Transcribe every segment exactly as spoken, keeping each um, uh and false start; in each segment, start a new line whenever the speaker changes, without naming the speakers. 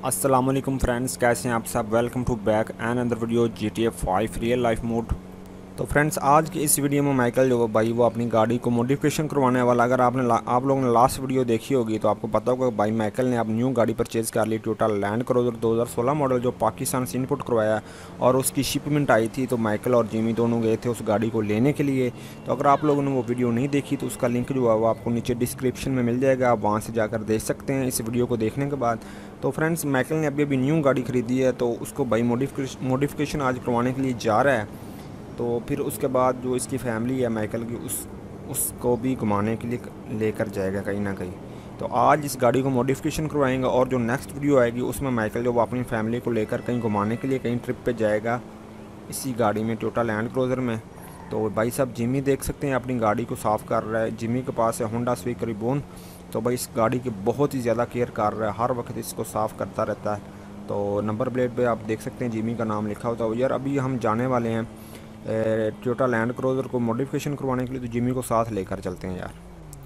अस्सलाम वालेकुम फ्रेंड्स, कैसे हैं आप सब। वेलकम टू बैक एंड अंदर video G T A five real life mod. तो फ्रेंड्स, आज की इस वीडियो में माइकल जो भाई वो अपनी गाड़ी को मॉडिफिकेशन करवाने वाला। अगर आपने आप लोगों ने लास्ट वीडियो देखी होगी तो आपको पता होगा भाई माइकल ने अब न्यू गाड़ी परचेज़ कर ली, टोयोटा लैंड क्रूज़र दो हज़ार सोलह मॉडल, जो पाकिस्तान से इनपुट करवाया और उसकी शिपमेंट आई थी। तो माइकल और जिमी दोनों गए थे उस गाड़ी को लेने के लिए। तो अगर आप लोगों ने वो वीडियो नहीं देखी तो उसका लिंक जो है वो आपको नीचे डिस्क्रिप्शन में मिल जाएगा, आप वहाँ से जाकर देख सकते हैं इस वीडियो को देखने के बाद। तो फ्रेंड्स, माइकल ने अभी अभी न्यू गाड़ी खरीदी है तो उसको भाई मॉडिफिकेशन मॉडिफिकेशन आज करवाने के लिए जा रहा है। तो फिर उसके बाद जो इसकी फैमिली है माइकल की, उस उसको भी घुमाने के लिए लेकर जाएगा कहीं ना कहीं। तो आज इस गाड़ी को मॉडिफिकेशन करवाएंगे और जो नेक्स्ट वीडियो आएगी उसमें माइकल जो वो अपनी फैमिली को लेकर कहीं घुमाने के लिए कहीं ट्रिप पे जाएगा इसी गाड़ी में, टोयोटा लैंड क्रूज़र में। तो भाई साहब जिमी देख सकते हैं अपनी गाड़ी को साफ़ कर रहा है। जिमी के पास है होंडा स्वीक रिबोन। तो भाई इस गाड़ी की बहुत ही ज़्यादा केयर कर रहा है, हर वक्त इसको साफ़ करता रहता है। तो नंबर प्लेट पे आप देख सकते हैं जिमी का नाम लिखा होता है। यार अभी हम जाने वाले हैं टोयोटा लैंड क्रूज़र को मॉडिफिकेशन करवाने के लिए, तो जिमी को साथ लेकर चलते हैं यार।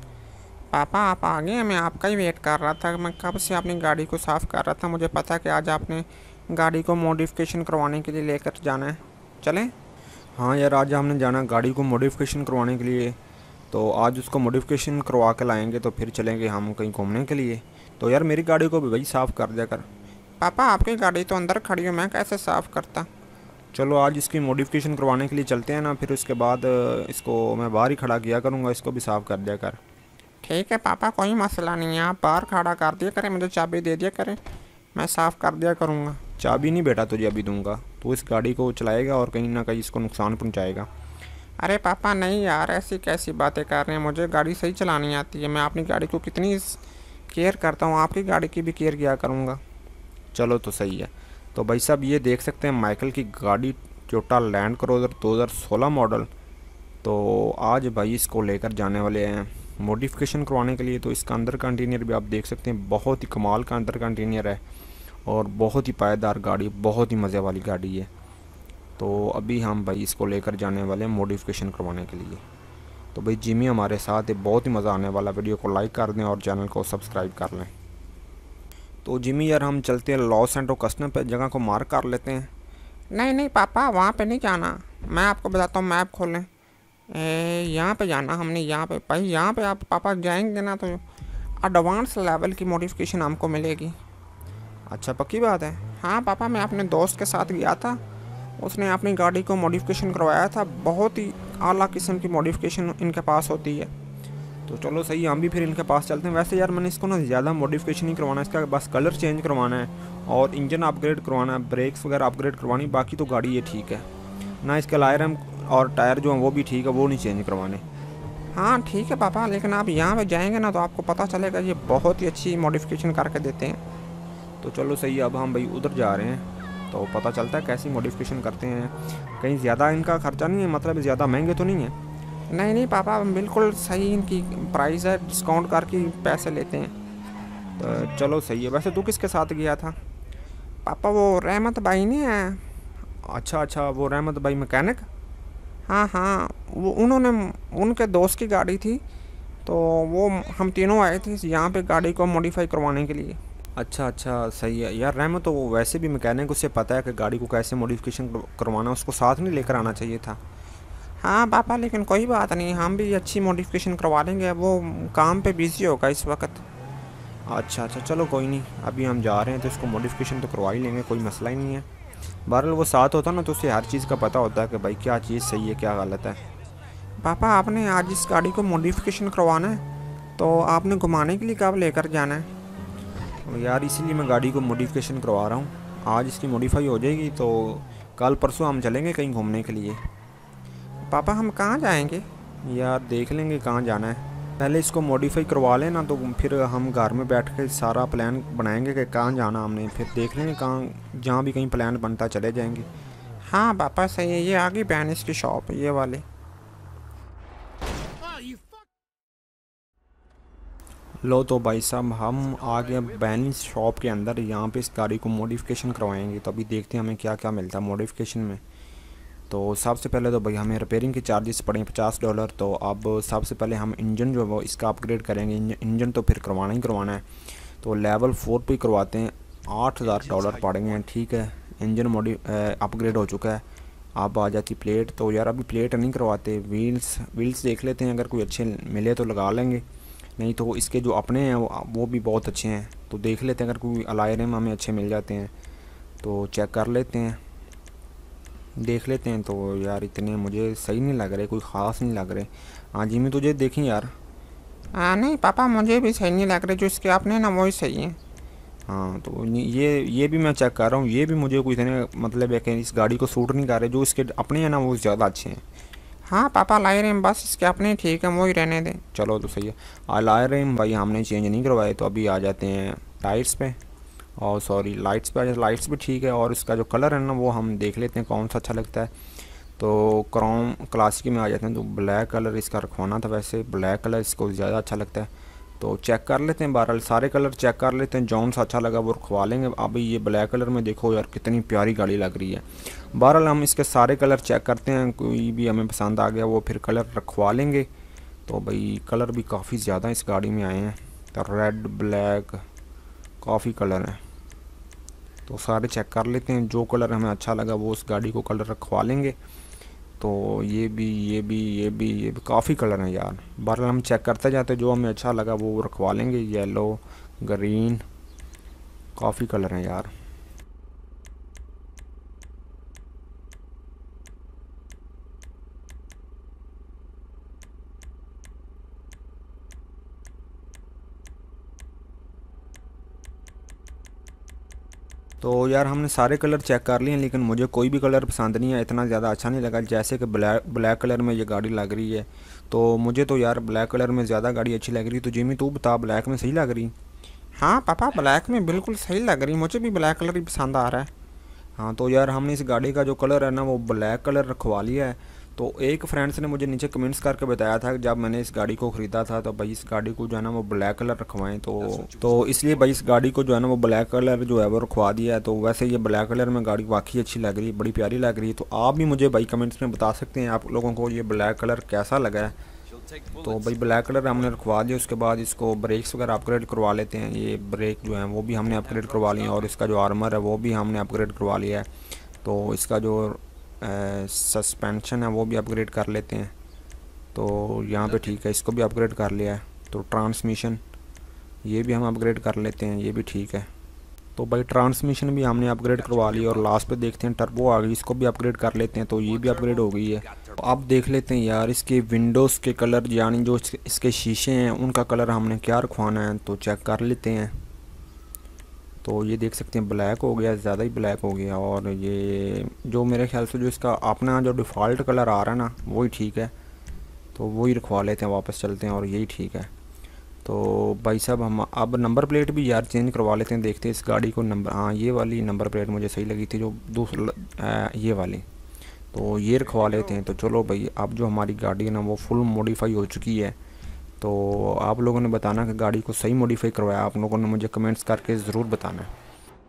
पापा आप आ गए, मैं आपका ही वेट कर रहा था। मैं कब से अपनी गाड़ी को साफ़ कर रहा था। मुझे पता कि आज आपने गाड़ी को मॉडिफिकेशन करवाने के लिए लेकर जाना है। चलें?
हाँ यार, आज हमने जाना गाड़ी को मॉडिफिकेशन करवाने के लिए। तो आज उसको मॉडिफिकेशन करवा के लाएंगे तो फिर चलेंगे हम कहीं घूमने के लिए। तो यार मेरी गाड़ी को भी भाई साफ़ कर दिया कर।
पापा आपकी गाड़ी तो अंदर खड़ी है, मैं कैसे साफ़ करता।
चलो आज इसकी मॉडिफिकेशन करवाने के लिए चलते हैं ना, फिर उसके बाद इसको मैं बाहर ही खड़ा किया करूँगा, इसको भी साफ़ कर दिया कर।
ठीक है पापा, कोई मसला नहीं है। आप बाहर खड़ा कर दिया करें, मुझे चाबी दे दिया करें, मैं साफ़ कर दिया करूँगा।
चाबी नहीं बेटा तुझे अभी दूंगा, तो इस गाड़ी को चलाएगा और कहीं ना कहीं इसको नुकसान पहुँचाएगा।
अरे पापा नहीं यार, ऐसी कैसी बातें कर रहे हैं। मुझे गाड़ी सही चलानी आती है। मैं अपनी गाड़ी को कितनी केयर करता हूँ, आपकी गाड़ी की भी केयर किया करूँगा।
चलो तो सही है। तो भाई साहब ये देख सकते हैं माइकल की गाड़ी टोयोटा लैंड क्रूज़र दो हज़ार सोलह मॉडल। तो आज भाई इसको लेकर जाने वाले हैं मॉडिफिकेशन करवाने के लिए। तो इसका अंदर का इंटीरियर भी आप देख सकते हैं, बहुत ही कमाल का अंदर का इंटीरियर है और बहुत ही पायदार गाड़ी, बहुत ही मज़े वाली गाड़ी है। तो अभी हम भाई इसको लेकर जाने वाले हैं मॉडिफिकेशन करवाने के लिए। तो भाई जिमी हमारे साथ है, बहुत ही मज़ा आने वाला। वीडियो को लाइक कर दें और चैनल को सब्सक्राइब कर लें। तो जिमी यार हम चलते हैं लॉस एंटो कस्टम पे, जगह को मार्क कर लेते हैं।
नहीं नहीं पापा, वहाँ पे नहीं जाना। मैं आपको बताता हूँ, मैप खोलें। यहाँ पे जाना हमने, यहाँ पे भाई, यहाँ पे आप पापा जाएंगे ना तो एडवांस लेवल की मॉडिफिकेशन हमको मिलेगी।
अच्छा पक्की बात है?
हाँ पापा, मैं अपने दोस्त के साथ गया था, उसने अपनी गाड़ी को मॉडिफिकेशन करवाया था। बहुत ही आला किस्म की मॉडिफिकेशन इनके पास होती है।
तो चलो सही, हम भी फिर इनके पास चलते हैं। वैसे यार मैंने इसको ना ज़्यादा मॉडिफिकेशन नहीं करवाना, इसका बस कलर चेंज करवाना है और इंजन अपग्रेड करवाना है, ब्रेक्स वगैरह अपग्रेड करवानी। बाकी तो गाड़ी ये ठीक है ना, इसके लायरम और टायर जो हैं वो भी ठीक है, वो नहीं चेंज करवाने।
हाँ ठीक है पापा, लेकिन आप यहाँ पे जाएंगे ना तो आपको पता चलेगा ये बहुत ही अच्छी मॉडिफिकेशन करके देते हैं।
तो चलो सही, अब हम भाई उधर जा रहे हैं तो पता चलता है कैसी मॉडिफिकेशन करते हैं। कहीं ज़्यादा इनका खर्चा नहीं है, मतलब ज़्यादा महंगे तो नहीं है?
नहीं नहीं पापा, बिल्कुल सही इनकी प्राइस है, डिस्काउंट करके पैसे लेते हैं।
तो चलो सही है। वैसे तू किसके साथ गया था?
पापा वो रहमत भाई नहीं है।
अच्छा अच्छा, वो रहमत भाई मैकेनिक।
हाँ हाँ, वो उन्होंने उनके दोस्त की गाड़ी थी तो वो हम तीनों आए थे यहाँ पे गाड़ी को मॉडिफाई करवाने के लिए।
अच्छा अच्छा सही है यार। रहमत तो वो वैसे भी मैकेनिक, उससे पता है कि गाड़ी को कैसे मॉडिफिकेशन करवाना, उसको साथ नहीं लेकर आना चाहिए था।
हाँ पापा, लेकिन कोई बात नहीं, हम भी अच्छी मॉडिफिकेशन करवा लेंगे। वो काम पे बिज़ी होगा इस वक्त।
अच्छा अच्छा चलो कोई नहीं, अभी हम जा रहे हैं तो इसको मॉडिफिकेशन तो करवा ही लेंगे, कोई मसला ही नहीं है। बहरहाल वो साथ होता ना तो उसे हर चीज़ का पता होता है कि भाई क्या चीज़ सही है क्या गलत है।
पापा आपने आज इस गाड़ी को मॉडिफिकेशन करवाना है तो आपने घुमाने के लिए कब लेकर जाना है?
यार इसीलिए मैं गाड़ी को मॉडिफिकेशन करवा रहा हूँ। आज इसकी मॉडिफाई हो जाएगी तो कल परसों हम चलेंगे कहीं घूमने के लिए।
पापा हम कहाँ जाएंगे?
यार देख लेंगे कहाँ जाना है, पहले इसको मॉडिफाई करवा लेना तो फिर हम घर में बैठ के सारा प्लान बनाएंगे कि कहाँ जाना हमने, फिर देख लेंगे कहाँ, जहाँ भी कहीं प्लान बनता चले जाएंगे।
हाँ पापा सही है, ये आ गई बैनिस की शॉप, ये वाली।
लो तो भाई साहब हम आ गए बैनिस शॉप के अंदर। यहाँ पे इस गाड़ी को मॉडिफिकेशन करवाएंगे तो अभी देखते हैं हमें क्या क्या मिलता है मॉडिफिकेशन में। तो सबसे पहले तो भाई हमें रिपेयरिंग के चार्जेस पड़े पचास डॉलर। तो अब सबसे पहले हम इंजन जो है वो इसका अपग्रेड करेंगे। इंजन तो फिर करवाना ही करवाना है, तो लेवल फोर पे करवाते हैं। आठ हज़ार डॉलर पड़ेंगे हैं। ठीक है, इंजन मॉडि अपग्रेड हो चुका है। अब आ जाती प्लेट, तो यार अभी प्लेट नहीं करवाते, व्हील्स व्हील्स देख लेते हैं, अगर कोई अच्छे मिले तो लगा लेंगे, नहीं तो इसके जो अपने हैं वो, वो भी बहुत अच्छे हैं, तो देख लेते हैं अगर कोई अलॉय रिम हमें अच्छे मिल जाते हैं तो चेक कर लेते हैं, देख लेते हैं। तो यार इतने मुझे सही नहीं लग रहे, कोई ख़ास नहीं लग रहे। हाँ जी, मैं तुझे देखें यार।
हाँ नहीं पापा, मुझे भी सही नहीं लग रहे, जो इसके अपने ना वही सही है।
हाँ तो ये ये भी मैं चेक कर रहा हूँ, ये भी मुझे कोई इतने मतलब है कि इस गाड़ी को सूट नहीं कर रहे, जो इसके अपने हैं ना वो ज़्यादा अच्छे हैं।
हाँ पापा, लाई रहे हैं, बस इसके अपने ठीक है, वही रहने दें।
चलो तो सही है। अलॉय रिम भाई हमने चेंज नहीं करवाए, तो अभी आ जाते हैं टायर्स पे, और सॉरी लाइट्स पे आ जाते। लाइट्स भी ठीक है, और इसका जो कलर है ना वो हम देख लेते हैं कौन सा अच्छा लगता है। तो क्रोम क्लासिक में आ जाते हैं, तो ब्लैक कलर इसका रखवाना था, वैसे ब्लैक कलर इसको ज़्यादा अच्छा लगता है, तो चेक कर लेते हैं। बहरहाल सारे कलर चेक कर लेते हैं, जौन सा अच्छा लगा वो रखवा लेंगे। अभी ये ब्लैक कलर में देखो यार कितनी प्यारी गाड़ी लग रही है। बहरहाल हम इसके सारे कलर चेक करते हैं, कोई भी हमें पसंद आ गया वो फिर कलर रखवा लेंगे। तो भाई कलर भी काफ़ी ज़्यादा इस गाड़ी में आए हैं, तो रेड ब्लैक काफ़ी कलर हैं, तो सारे चेक कर लेते हैं, जो कलर हमें अच्छा लगा वो उस गाड़ी को कलर रखवा लेंगे। तो ये भी ये भी ये भी ये भी काफ़ी कलर हैं यार। बहरहाल हम चेक करते जाते, जो हमें अच्छा लगा वो रखवा लेंगे। येलो, ग्रीन, काफ़ी कलर हैं यार। तो यार हमने सारे कलर चेक कर लिए हैं, लेकिन मुझे कोई भी कलर पसंद नहीं है, इतना ज़्यादा अच्छा नहीं लगा। जैसे कि ब्लैक ब्लैक कलर में ये गाड़ी लग रही है, तो मुझे तो यार ब्लैक कलर में ज़्यादा गाड़ी अच्छी लग रही है। तो जिमी तू बता, ब्लैक में सही लग रही?
हाँ पापा, ब्लैक में बिल्कुल सही लग रही, मुझे भी ब्लैक कलर ही पसंद आ रहा है।
हाँ तो यार हमने इस गाड़ी का जो कलर है ना वो ब्लैक कलर रखवा लिया है। तो एक फ्रेंड्स ने मुझे नीचे कमेंट्स करके बताया था कि जब मैंने इस गाड़ी को ख़रीदा था तो भाई इस गाड़ी को जो है ना वो ब्लैक कलर रखवाएं, तो तो इसलिए भाई इस गाड़ी को जो है ना वो ब्लैक कलर जो है वो रखवा दिया है। तो वैसे ये ब्लैक कलर में गाड़ी वाकई अच्छी लग रही है, बड़ी प्यारी लग रही है। तो आप भी मुझे भाई कमेंट्स में बता सकते हैं आप लोगों को ये ब्लैक कलर कैसा लगा है। तो भाई ब्लैक कलर हमने रखवा दिया, उसके बाद इसको ब्रेक्स वगैरह अपग्रेड करवा लेते हैं। ये ब्रेक जो है वो भी हमने अपग्रेड करवा लिए, और इसका जो आर्मर है वो भी हमने अपग्रेड करवा लिया है। तो इसका जो सस्पेंशन है वो भी अपग्रेड कर लेते हैं। तो यहाँ पे ठीक है, इसको भी अपग्रेड कर लिया है। तो ट्रांसमिशन ये भी हम अपग्रेड कर लेते हैं, ये भी ठीक है। तो भाई ट्रांसमिशन भी हमने अपग्रेड करवा ली, और लास्ट पे देखते हैं टर्बो आ गई, इसको भी अपग्रेड कर लेते हैं। तो ये भी अपग्रेड हो गई है। तो अब देख लेते हैं यार इसके विंडोज़ के कलर, यानी जो इसके शीशे हैं उनका कलर हमने क्या रखवाना है, तो चेक कर लेते हैं। तो ये देख सकते हैं ब्लैक हो गया, ज़्यादा ही ब्लैक हो गया, और ये जो मेरे ख्याल से जो इसका अपना जो डिफ़ॉल्ट कलर आ रहा है ना वही ठीक है, तो वही रखवा लेते हैं, वापस चलते हैं और यही ठीक है। तो भाई साहब हम अब नंबर प्लेट भी यार चेंज करवा लेते हैं, देखते हैं इस गाड़ी को नंबर, हाँ ये वाली नंबर प्लेट मुझे सही लगी थी, जो दूसरा ये वाली, तो ये रखवा लेते हैं। तो चलो भाई अब जो हमारी गाड़ी है ना वो फुल मॉडिफाई हो चुकी है। तो आप लोगों ने बताना कि गाड़ी को सही मॉडिफाई करवाया, आप लोगों ने मुझे कमेंट्स करके ज़रूर बताना है।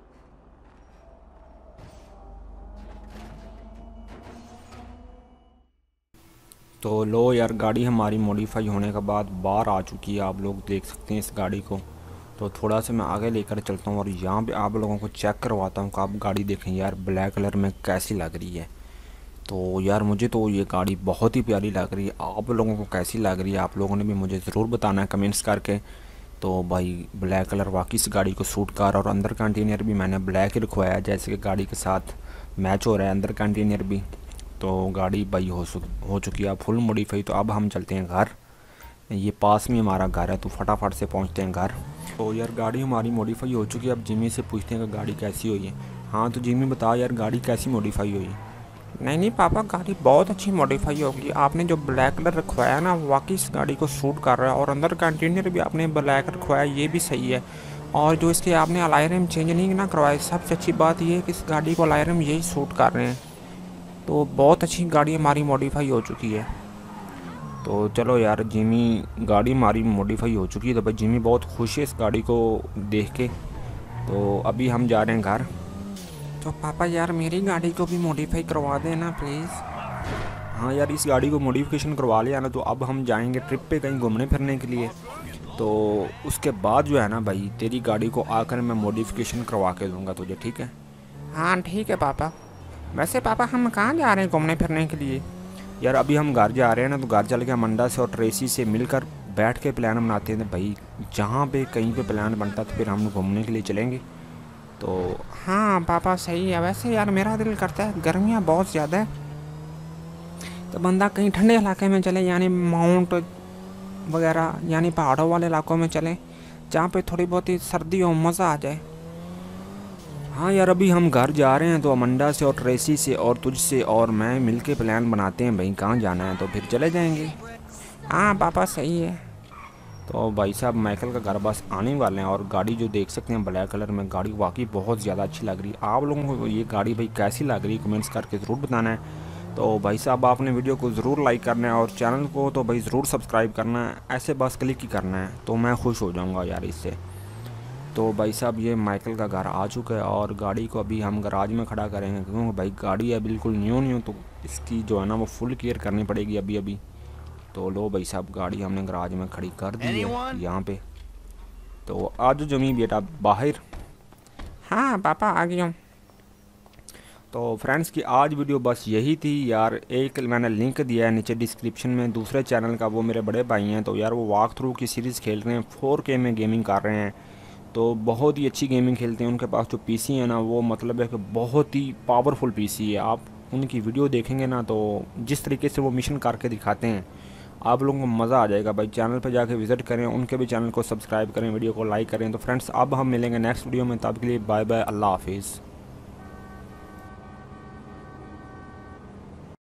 तो लो यार गाड़ी हमारी मॉडिफाई होने के बाद बाहर आ चुकी है, आप लोग देख सकते हैं इस गाड़ी को। तो थोड़ा सा मैं आगे लेकर चलता हूँ और यहाँ पे आप लोगों को चेक करवाता हूँ कि आप गाड़ी देखें यार ब्लैक कलर में कैसी लग रही है। तो यार मुझे तो ये गाड़ी बहुत ही प्यारी लग रही है, आप लोगों को कैसी लग रही है आप लोगों ने भी मुझे ज़रूर बताना है कमेंट्स करके। तो भाई ब्लैक कलर वाकई इस गाड़ी को सूट कर, और अंदर का इंटीरियर भी मैंने ब्लैक ही रखवाया, जैसे कि गाड़ी के साथ मैच हो रहा है अंदर का इंटीरियर भी। तो गाड़ी भाई हो हो चुकी है फुल मॉडिफाई। तो अब हम चलते हैं घर, ये पास में हमारा घर है, तो फटाफट से पहुंचते हैं घर। तो यार गाड़ी हमारी मॉडिफाई हो चुकी है, अब जिमी से पूछते हैं कि गाड़ी कैसी हुई है। हाँ तो जिमी बता यार गाड़ी कैसी मॉडिफाई हुई?
नहीं नहीं पापा, गाड़ी बहुत अच्छी मॉडिफाई होगी, आपने जो ब्लैक कलर रखवाया ना वाकई इस गाड़ी को सूट कर रहा है, और अंदर का इंटीरियर भी आपने ब्लैक रखवाया ये भी सही है। और जो इसके आपने अलॉय रिम चेंज नहीं ना करवाए, सबसे अच्छी बात ये है कि इस गाड़ी को अलॉय रिम यही सूट कर रहे हैं। तो बहुत अच्छी गाड़ी हमारी मॉडिफाई हो चुकी है।
तो चलो यार जिमी गाड़ी हमारी मॉडिफाई हो चुकी है, तो भाई जिमी बहुत खुश है इस गाड़ी को देख के। तो अभी हम जा रहे हैं घर।
तो पापा यार मेरी गाड़ी को भी मॉडिफाई करवा देना प्लीज़।
हाँ यार इस गाड़ी को मॉडिफिकेशन करवा लिया ना, तो अब हम जाएंगे ट्रिप पे कहीं घूमने फिरने के लिए। तो उसके बाद जो है ना भाई तेरी गाड़ी को आकर मैं मॉडिफिकेशन करवा के दूंगा तुझे, ठीक है?
हाँ ठीक है पापा। वैसे पापा हम कहाँ जा रहे हैं घूमने फिरने के लिए?
यार अभी हम घर जा रहे हैं ना, तो घर चल के अमंडा से और ट्रेसी से मिलकर बैठ के प्लान बनाते हैं भाई। जहाँ पे कहीं पे प्लान बनता तो फिर हम घूमने के लिए चलेंगे। तो
हाँ पापा सही है। वैसे यार मेरा दिल करता है, गर्मियाँ बहुत ज़्यादा है, तो बंदा कहीं ठंडे इलाके में चले, यानी माउंट वगैरह, यानी पहाड़ों वाले इलाकों में चले जहाँ पे थोड़ी बहुत ही सर्दी हो, मज़ा आ जाए।
हाँ यार अभी हम घर जा रहे हैं, तो अमंडा से और ट्रेसी से और तुझसे और मैं मिलके प्लान बनाते हैं भाई कहाँ जाना है, तो फिर चले जाएंगे।
हाँ पापा सही है।
तो भाई साहब माइकल का घर बस आने वाले हैं, और गाड़ी जो देख सकते हैं ब्लैक कलर में, गाड़ी वाकई बहुत ज़्यादा अच्छी लग रही है। आप लोगों को ये गाड़ी भाई कैसी लग रही है कमेंट्स करके ज़रूर बताना है। तो भाई साहब आपने वीडियो को ज़रूर लाइक करना है और चैनल को तो भाई ज़रूर सब्सक्राइब करना है। ऐसे बस क्लिक ही करना है तो मैं खुश हो जाऊँगा यार इससे। तो भाई साहब ये माइकल का घर आ चुका है, और गाड़ी को अभी हम गराज में खड़ा करेंगे, क्योंकि भाई गाड़ी है बिल्कुल न्यू न्यू, तो इसकी जो है ना वो फुल केयर करनी पड़ेगी अभी अभी। तो लो भाई साहब गाड़ी हमने गराज में खड़ी कर दी है यहाँ पे। तो आज जमी बेटा बाहर।
हाँ पापा आ गया हूँ।
तो फ्रेंड्स की आज वीडियो बस यही थी यार। एक मैंने लिंक दिया है नीचे डिस्क्रिप्शन में दूसरे चैनल का, वो मेरे बड़े भाई हैं, तो यार वो वॉक थ्रू की सीरीज़ खेल रहे हैं, फोर के में गेमिंग कर रहे हैं, तो बहुत ही अच्छी गेमिंग खेलते हैं। उनके पास जो पीसी है ना वो मतलब है कि बहुत ही पावरफुल पीसी है। आप उनकी वीडियो देखेंगे ना तो जिस तरीके से वो मिशन करके दिखाते हैं आप लोगों को मज़ा आ जाएगा भाई। चैनल पे जाके विज़िट करें, उनके भी चैनल को सब्सक्राइब करें, वीडियो को लाइक करें। तो फ्रेंड्स अब हम मिलेंगे नेक्स्ट वीडियो में, तब के लिए बाय बाय, अल्लाह हाफिज़।